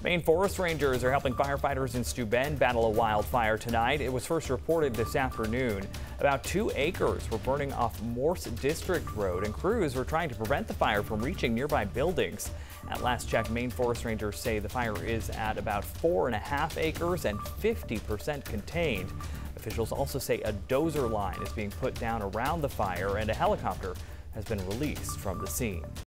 Maine forest rangers are helping firefighters in Steuben battle a wildfire tonight. It was first reported this afternoon. About 2 acres were burning off Morse District Road, and crews were trying to prevent the fire from reaching nearby buildings. At last check, Maine forest rangers say the fire is at about 4.5 acres and 50% contained. Officials also say a dozer line is being put down around the fire, and a helicopter has been released from the scene.